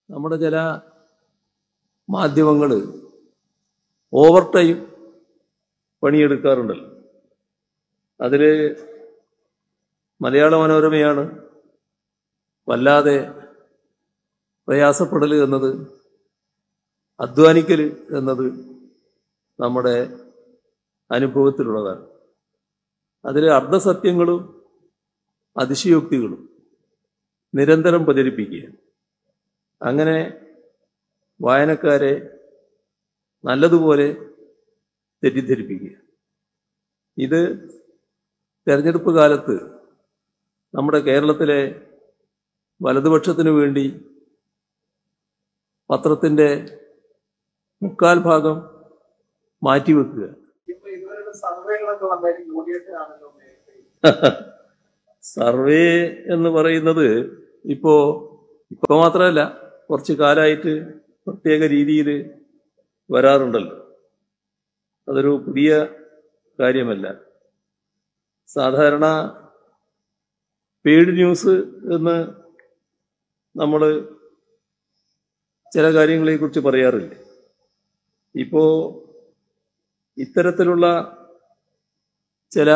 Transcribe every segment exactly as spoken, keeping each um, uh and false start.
നമ്മുടെ ചില മാധ്യമങ്ങൾ ഓവർ ടൈം പണിയെടുക്കാറുണ്ടല്ലോ. അതിൽ മലയാള മനോരമയാണ് വല്ലാതെ പ്രയാസപ്പെടൽ എന്നത്, അധ്വാനിക്കൽ എന്നത് നമ്മുടെ അനുഭവത്തിലുള്ളതാണ്. അതിൽ അർദ്ധസത്യങ്ങളും അതിശയോക്തികളും നിരന്തരം പ്രചരിപ്പിക്കുക, അങ്ങനെ വായനക്കാരെ നല്ലതുപോലെ തെറ്റിദ്ധരിപ്പിക്കുക. ഇത് തെരഞ്ഞെടുപ്പ് കാലത്ത് നമ്മുടെ കേരളത്തിലെ വലതുപക്ഷത്തിനു വേണ്ടി പത്രത്തിൻ്റെ മുക്കാൽ ഭാഗം മാറ്റിവെക്കുക. സർവേ എന്ന് പറയുന്നത് ഇപ്പോ ഇപ്പൊ മാത്രമല്ല, കുറച്ച് കാലമായിട്ട് പ്രത്യേക രീതിയിൽ വരാറുണ്ടല്ലോ. അതൊരു പുതിയ കാര്യമല്ല. സാധാരണ പെയ്ഡ് ന്യൂസ് എന്ന് നമ്മൾ ചില കാര്യങ്ങളെ കുറിച്ച് പറയാറില്ല. ഇപ്പോ ഇത്തരത്തിലുള്ള ചില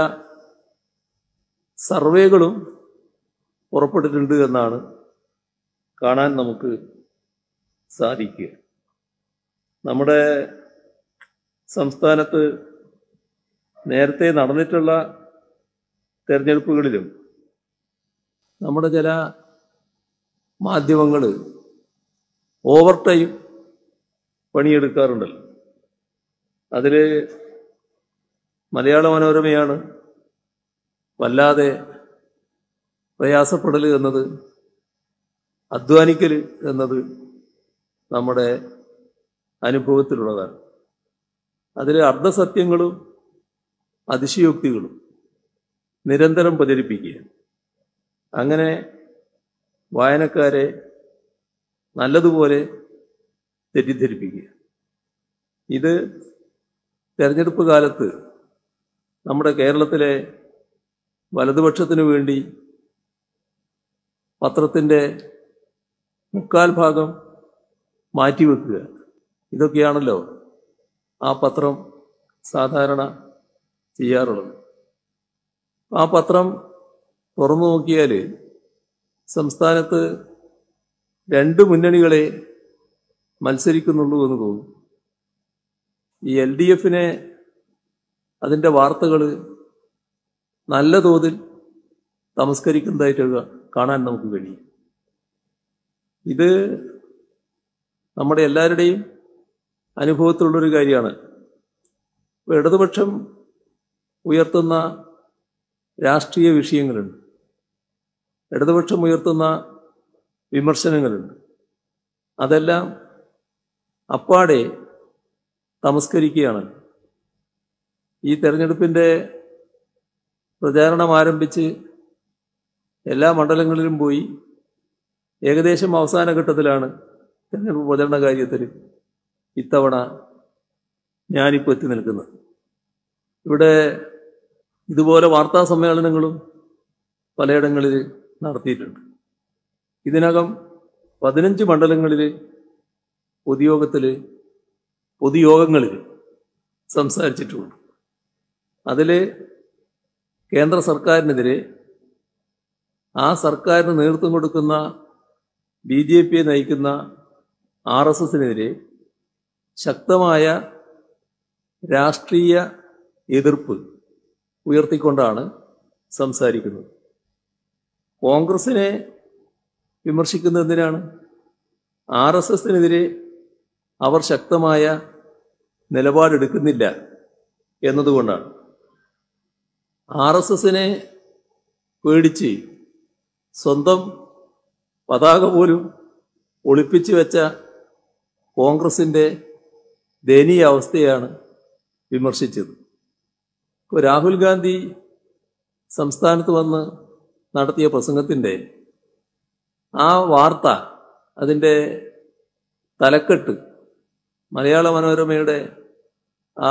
സർവേകളും പുറപ്പെട്ടിട്ടുണ്ട് എന്നാണ് കാണാൻ നമുക്ക് സാധിക്കുക. നമ്മുടെ സംസ്ഥാനത്ത് നേരത്തെ നടന്നിട്ടുള്ള തെരഞ്ഞെടുപ്പുകളിലും നമ്മുടെ ചില മാധ്യമങ്ങൾ ഓവർ ടൈം പണിയെടുക്കാറുണ്ടല്ലോ. അതിൽ മലയാള മനോരമയാണ് വല്ലാതെ പ്രയാസപ്പെടൽ എന്നത്, അധ്വാനിക്കൽ എന്നത് നമ്മുടെ അനുഭവത്തിലുള്ളതാണ്. അതിൽ അർദ്ധസത്യങ്ങളും അതിശയോക്തികളും നിരന്തരം പ്രചരിപ്പിക്കുക, അങ്ങനെ വായനക്കാരെ നല്ലതുപോലെ തെറ്റിദ്ധരിപ്പിക്കുക. ഇത് തെരഞ്ഞെടുപ്പ് കാലത്ത് നമ്മുടെ കേരളത്തിലെ വലതുപക്ഷത്തിനു വേണ്ടി പത്രത്തിൻ്റെ മുക്കാൽ ഭാഗം മാറ്റിവെക്കുക. ഇതൊക്കെയാണല്ലോ ആ പത്രം സാധാരണ ചെയ്യാറുള്ളത്. ആ പത്രം തുറന്നു നോക്കിയാൽ സംസ്ഥാനത്ത് രണ്ട് മുന്നണികളെ മത്സരിക്കുന്നുള്ളൂ എന്ന് തോന്നും. ഈ എൽ ഡി എഫിനെ അതിൻ്റെ വാർത്തകൾ നല്ല തോതിൽ തമസ്കരിക്കുന്നതായിട്ട് കാണാൻ നമുക്ക് കഴിയും. ഇത് നമ്മുടെ എല്ലാവരുടെയും അനുഭവത്തിലുള്ളൊരു കാര്യമാണ്. ഇടതുപക്ഷം ഉയർത്തുന്ന രാഷ്ട്രീയ വിഷയങ്ങളുണ്ട്, ഇടതുപക്ഷം ഉയർത്തുന്ന വിമർശനങ്ങളുണ്ട്. അതെല്ലാം അപ്പാടെ തമസ്കരിക്കുകയാണ്. ഈ തെരഞ്ഞെടുപ്പിൻ്റെ പ്രചാരണം ആരംഭിച്ച് എല്ലാ മണ്ഡലങ്ങളിലും പോയി ഏകദേശം അവസാന ഘട്ടത്തിലാണ് തെരഞ്ഞെടുപ്പ് പ്രചരണ കാര്യത്തിൽ ഇത്തവണ ഞാനിപ്പോൾ എത്തി നിൽക്കുന്നത്. ഇവിടെ ഇതുപോലെ വാർത്താ സമ്മേളനങ്ങളും പലയിടങ്ങളിൽ നടത്തിയിട്ടുണ്ട്. ഇതിനകം പതിനഞ്ച് മണ്ഡലങ്ങളിൽ പൊതുയോഗത്തിൽ പൊതുയോഗങ്ങളിൽ സംസാരിച്ചിട്ടുമുണ്ട്. അതിൽ കേന്ദ്ര സർക്കാരിനെതിരെ, ആ സർക്കാരിന് നേതൃത്വം കൊടുക്കുന്ന ബി ജെ പിയെ നയിക്കുന്ന ആർ എസ് എസിനെതിരെ ശക്തമായ രാഷ്ട്രീയ എതിർപ്പ് ഉയർത്തിക്കൊണ്ടാണ് സംസാരിക്കുന്നത്. കോൺഗ്രസിനെ വിമർശിക്കുന്നത് എന്തിനാണ്? ആർ എസ് എസിനെതിരെ അവർ ശക്തമായ നിലപാടെടുക്കുന്നില്ല എന്നതുകൊണ്ടാണ്. ആർ എസ് എസിനെ പേടിച്ച് സ്വന്തം പതാക പോലും ഒളിപ്പിച്ചു വെച്ച കോൺഗ്രസിൻ്റെ ദയനീയ അവസ്ഥയാണ് വിമർശിച്ചത്. ഇപ്പോൾ രാഹുൽ ഗാന്ധി സംസ്ഥാനത്ത് വന്ന് നടത്തിയ പ്രസംഗത്തിൻ്റെ ആ വാർത്ത, അതിൻ്റെ തലക്കെട്ട് മലയാള മനോരമയുടെ ആ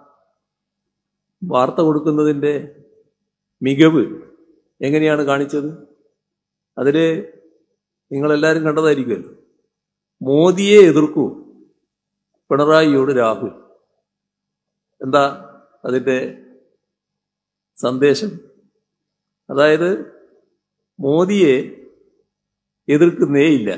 വാർത്ത കൊടുക്കുന്നതിൻ്റെ മികവ് എങ്ങനെയാണ് കാണിച്ചത്? അതിൽ നിങ്ങളെല്ലാവരും കണ്ടതായിരിക്കുമല്ലോ. മോദിയെ എതിർക്കൂ പിണറായിയോട് രാഹുൽ. എന്താ അതിൻ്റെ സന്ദേശം? അതായത് മോദിയെ എതിർക്കുന്നേയില്ല.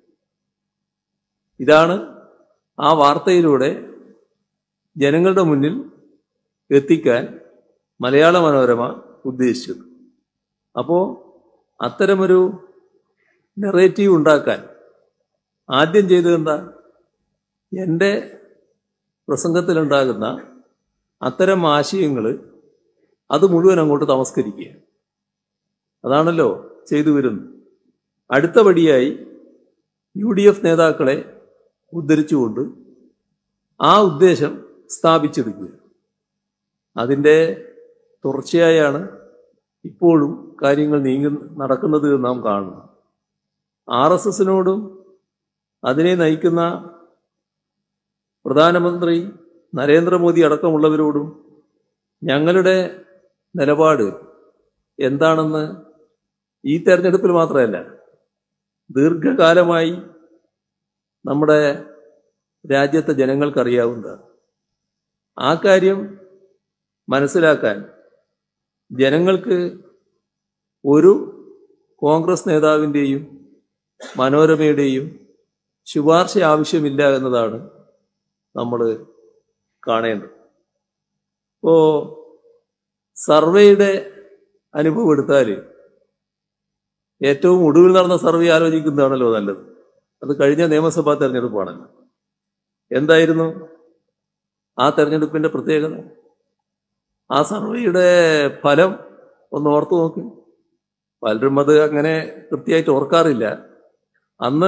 ഇതാണ് ആ വാർത്തയിലൂടെ ജനങ്ങളുടെ മുന്നിൽ എത്തിക്കാൻ മലയാള മനോരമ ഉദ്ദേശിച്ചത്. അപ്പോൾ അത്തരമൊരു നെറേറ്റീവ് ഉണ്ടാക്കാൻ ആദ്യം ചെയ്തത് എന്താ? എൻ്റെ പ്രസംഗത്തിലുണ്ടാകുന്ന അത്തരം ആശയങ്ങൾ അത് മുഴുവൻ അങ്ങോട്ട് തമസ്കരിക്കുക. അതാണല്ലോ ചെയ്തു വരുന്നത്. അടുത്ത പടിയായി യു ഡി എഫ് നേതാക്കളെ ഉദ്ധരിച്ചുകൊണ്ട് ആ ഉദ്ദേശം സ്ഥാപിച്ചെടുക്കുക. അതിൻ്റെ തുടർച്ചയായാണ് ഇപ്പോഴും കാര്യങ്ങൾ നീങ്ങി നടക്കുന്നത് എന്ന് നാം കാണുന്നു. ആർ എസ് എസിനോടും അതിനെ നയിക്കുന്ന പ്രധാനമന്ത്രി നരേന്ദ്രമോദി അടക്കമുള്ളവരോടും ഞങ്ങളുടെ നിലപാട് എന്താണെന്ന് ഈ തെരഞ്ഞെടുപ്പിൽ മാത്രമല്ല, ദീർഘകാലമായി നമ്മുടെ രാജ്യത്തെ ജനങ്ങൾക്കറിയാവുന്നതാണ്. ആ കാര്യം മനസ്സിലാക്കാൻ ജനങ്ങൾക്ക് ഒരു കോൺഗ്രസ് നേതാവിൻ്റെയും മനോരമയുടെയും ശുപാർശ ആവശ്യമില്ല എന്നതാണ് നമ്മൾ കാണേണ്ടത്. ഇപ്പോൾ സർവേയുടെ അനുഭവം എടുത്താൽ ഏറ്റവും ഒടുവിൽ നടന്ന സർവേ ആലോചിക്കുന്നതാണല്ലോ നല്ലത്. അത് കഴിഞ്ഞ നിയമസഭാ തെരഞ്ഞെടുപ്പാണല്ലോ. എന്തായിരുന്നു ആ തെരഞ്ഞെടുപ്പിൻ്റെ പ്രത്യേകത? ആ സർവേയുടെ ഫലം ഒന്ന് ഓർത്തു നോക്കി. പലരും അത് അങ്ങനെ കൃത്യമായിട്ട് ഓർക്കാറില്ല. അന്ന്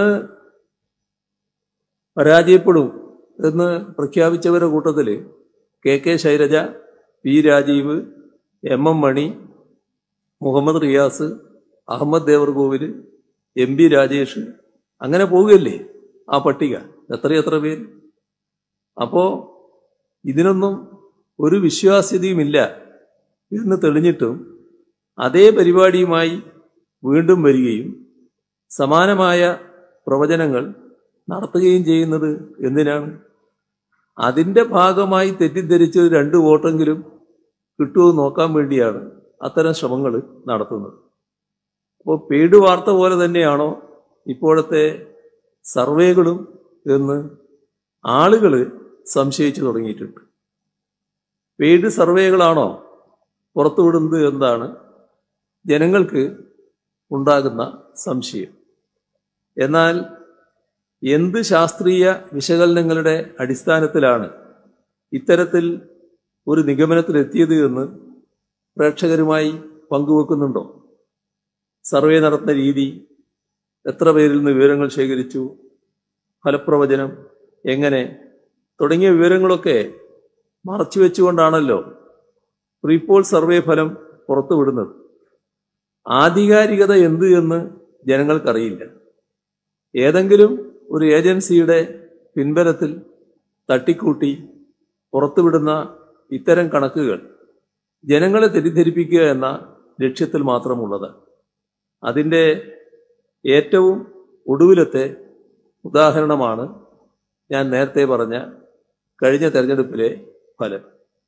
പരാജയപ്പെടും എന്ന് പ്രഖ്യാപിച്ചവരുടെ കൂട്ടത്തിൽ K K Shailaja, P Rajeev, M M Mani, Muhammad Riyas, Ahammad Devarkovil, M P Rajesh, അങ്ങനെ പോവുകയല്ലേ ആ പട്ടിക, എത്രയെത്ര പേര്. അപ്പോൾ ഇതിനൊന്നും ഒരു വിശ്വാസ്യതയുമില്ല എന്ന് തെളിഞ്ഞിട്ടും അതേ പരിപാടിയുമായി വീണ്ടും വരികയും സമാനമായ പ്രവചനങ്ങൾ നടത്തുകയും ചെയ്യുന്നത് എന്തിനാണ്? അതിൻ്റെ ഭാഗമായി തെറ്റിദ്ധരിച്ച് രണ്ട് വോട്ടെങ്കിലും കിട്ടുമോ നോക്കാൻ വേണ്ടിയാണ് അത്തരം ശ്രമങ്ങൾ നടത്തുന്നത്. അപ്പോൾ പെയ്ഡ് വാർത്ത പോലെ തന്നെയാണോ ഇപ്പോഴത്തെ സർവേകളും എന്ന് ആളുകൾ സംശയിച്ചു തുടങ്ങിയിട്ടുണ്ട്. പെയ്ഡ് സർവേകളാണോ പുറത്തുവിടുന്നത് എന്നാണ് ജനങ്ങൾക്ക് ഉണ്ടാകുന്ന സംശയം. എന്നാൽ എന്ത് ശാസ്ത്രീയ വിശകലനങ്ങളുടെ അടിസ്ഥാനത്തിലാണ് ഇത്തരത്തിൽ ഒരു നിഗമനത്തിലെത്തിയത് എന്ന് പ്രേക്ഷകരുമായി പങ്കുവെക്കുന്നുണ്ടോ? സർവേ നടത്തുന്ന രീതി, എത്ര പേരിൽ നിന്ന് വിവരങ്ങൾ ശേഖരിച്ചു, ഫലപ്രവചനം എങ്ങനെ തുടങ്ങിയ വിവരങ്ങളൊക്കെ മറച്ചു വെച്ചുകൊണ്ടാണല്ലോ പ്രീപോൾ സർവേ ഫലം പുറത്തുവിടുന്നത്. ആധികാരികത എന്ത് എന്ന് ജനങ്ങൾക്കറിയില്ല. ഏതെങ്കിലും ഒരു ഏജൻസിയുടെ പിൻബലത്തിൽ തട്ടിക്കൂട്ടി പുറത്തുവിടുന്ന ഇത്തരം കണക്കുകൾ ജനങ്ങളെ തെറ്റിദ്ധരിപ്പിക്കുക എന്ന ലക്ഷ്യത്തിൽ മാത്രമുള്ളത്. അതിൻ്റെ ഏറ്റവും ഒടുവിലത്തെ ഉദാഹരണമാണ് ഞാൻ നേരത്തെ പറഞ്ഞ കഴിഞ്ഞ തെരഞ്ഞെടുപ്പിലെ ഫലം.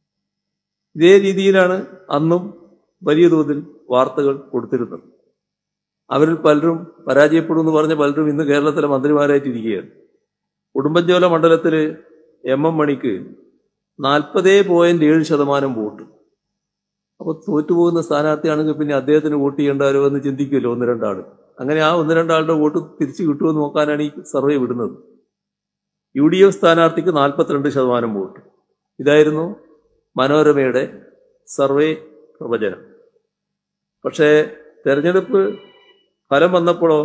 ഇതേ രീതിയിലാണ് അന്നും വലിയ തോതിൽ വാർത്തകൾ കൊടുത്തിരുന്നത്. അവരിൽ പലരും പരാജയപ്പെടുമെന്ന് പറഞ്ഞ പലരും ഇന്ന് കേരളത്തിലെ മന്ത്രിമാരായിട്ടിരിക്കുകയാണ്. ഉടുമ്പൻചോല മണ്ഡലത്തിൽ എം എം മണിക്ക് നാൽപ്പത് പോയിന്റ് ഏഴ് ശതമാനം വോട്ട്. അപ്പോൾ തോറ്റുപോകുന്ന സ്ഥാനാർത്ഥിയാണെങ്കിൽ പിന്നെ അദ്ദേഹത്തിന് വോട്ട് ചെയ്യേണ്ടാലോ എന്ന് ചിന്തിക്കുമല്ലോ ഒന്ന് രണ്ടാൾ. അങ്ങനെ ആ ഒന്ന് രണ്ടാളുടെ വോട്ട് തിരിച്ചു കിട്ടുമെന്ന് നോക്കാനാണ് ഈ സർവേ വിടുന്നത്. യു ഡി എഫ് സ്ഥാനാർത്ഥിക്ക് നാൽപ്പത്തിരണ്ട് ശതമാനം വോട്ട്. ഇതായിരുന്നു മനോരമയുടെ സർവേ പ്രവചനം. പക്ഷേ തെരഞ്ഞെടുപ്പ് ഫലം വന്നപ്പോഴോ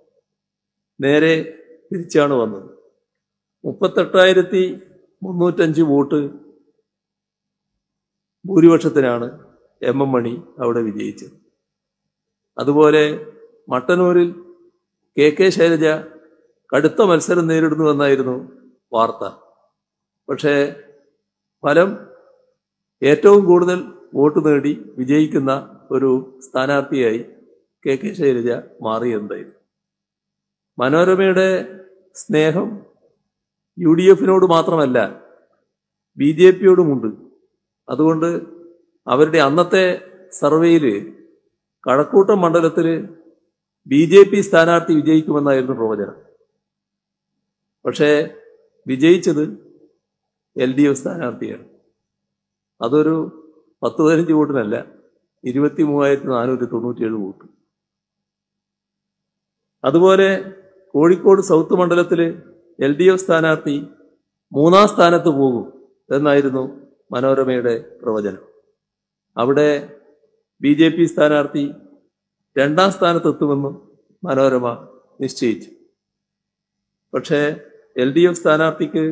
നേരെ തിരിച്ചാണ് വന്നത്. മുപ്പത്തെട്ടായിരത്തി മുന്നൂറ്റഞ്ച് വോട്ട് ഭൂരിപക്ഷത്തിനാണ് എം എം മണി അവിടെ വിജയിച്ചത്. അതുപോലെ മട്ടന്നൂരിൽ കെ കെ ശൈലജ കടുത്ത മത്സരം നേരിടുന്നുവെന്നായിരുന്നു വാർത്ത. പക്ഷേ ഫലം ഏറ്റവും കൂടുതൽ വോട്ട് നേടി വിജയിക്കുന്ന ഒരു സ്ഥാനാർത്ഥിയായി കെ കെ ശൈലജ മാറിയെന്നായിരുന്നു. മനോരമയുടെ സ്നേഹം യു ഡി എഫിനോട് മാത്രമല്ല ബി ജെ പിയോടുമുണ്ട്. അതുകൊണ്ട് അവരുടെ അന്നത്തെ സർവേയിൽ കഴക്കൂട്ടം മണ്ഡലത്തിൽ ബി ജെ പി സ്ഥാനാർത്ഥി വിജയിക്കുമെന്നായിരുന്നു പ്രവചനം. പക്ഷേ വിജയിച്ചത് എൽ ഡി എഫ് സ്ഥാനാർത്ഥിയാണ്. അതൊരു പത്ത് പതിനഞ്ച് വോട്ടിനല്ല, ഇരുപത്തി മൂവായിരത്തി നാനൂറ്റി തൊണ്ണൂറ്റിയേഴ് വോട്ട്. അതുപോലെ കോഴിക്കോട് സൗത്ത് മണ്ഡലത്തിൽ എൽ ഡി എഫ് സ്ഥാനാർത്ഥി മൂന്നാം സ്ഥാനത്ത് പോകും എന്നായിരുന്നു മനോരമയുടെ പ്രവചനം. അവിടെ ബി ജെ പി സ്ഥാനാർത്ഥി രണ്ടാം സ്ഥാനത്തെത്തുമെന്നും മനോരമ നിശ്ചയിച്ചു. പക്ഷേ എൽ ഡി എഫ് സ്ഥാനാർത്ഥിക്ക്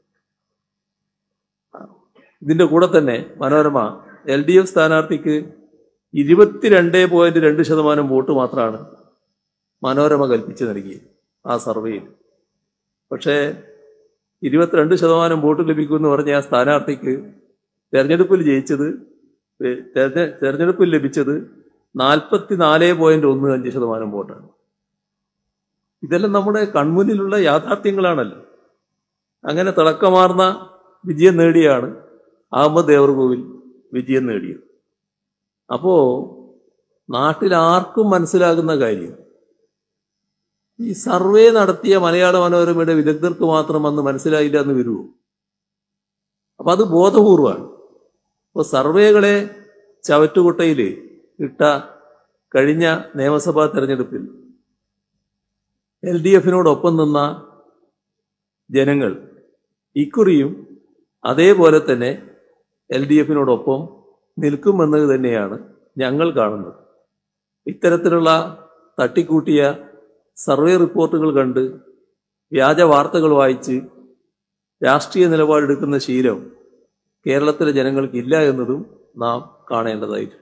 ഇതിന്റെ കൂടെ തന്നെ മനോരമ എൽ ഡി എഫ് സ്ഥാനാർത്ഥിക്ക് ഇരുപത്തിരണ്ട് പോയിന്റ് രണ്ട് ശതമാനം വോട്ട് മാത്രമാണ് മനോരമ കൽപ്പിച്ച് നൽകിയത് ആ സർവേയിൽ. പക്ഷേ ഇരുപത്തിരണ്ട് ശതമാനം വോട്ട് ലഭിക്കുമെന്ന് പറഞ്ഞ ആ സ്ഥാനാർത്ഥിക്ക് തെരഞ്ഞെടുപ്പിൽ ജയിച്ചത് തെരഞ്ഞെടുപ്പിൽ ലഭിച്ചത് നാൽപ്പത്തി നാല് പോയിന്റ് ഒന്ന് അഞ്ച് ശതമാനം വോട്ടാണ്. ഇതെല്ലാം നമ്മുടെ കൺമുന്നിലുള്ള യാഥാർത്ഥ്യങ്ങളാണല്ലോ. അങ്ങനെ തിളക്കമാർന്ന വിജയം നേടിയാണ് അഹമ്മദ് ദേവർകോവിൽ വിജയം നേടിയത്. അപ്പോ നാട്ടിൽ ആർക്കും മനസ്സിലാകുന്ന കാര്യം, ഈ സർവേ നടത്തിയ മലയാള മനോരമയുടെ വിദഗ്ധർക്ക് മാത്രം അന്ന് മനസ്സിലായില്ല എന്ന് വരുമോ? അപ്പൊ അത് ബോധപൂർവമാണ്. അപ്പോൾ സർവേകളെ ചവറ്റുകുട്ടയിൽ ഇട്ട കഴിഞ്ഞ നിയമസഭാ തെരഞ്ഞെടുപ്പിൽ എൽ ഡി എഫിനോടൊപ്പം നിന്ന ജനങ്ങൾ ഇക്കുറിയും അതേപോലെ തന്നെ എൽ ഡി എഫിനോടൊപ്പം നിൽക്കുമെന്നത് തന്നെയാണ് ഞങ്ങൾ കാണുന്നത്. ഇത്തരത്തിലുള്ള തട്ടിക്കൂട്ടിയ സർവേ റിപ്പോർട്ടുകൾ കണ്ട് വ്യാജ വാർത്തകൾ വായിച്ച് രാഷ്ട്രീയ നിലപാടെടുക്കുന്ന ശീലം കേരളത്തിലെ ജനങ്ങൾക്കില്ല എന്നതും നാം കാണേണ്ടതായിട്ടുണ്ട്.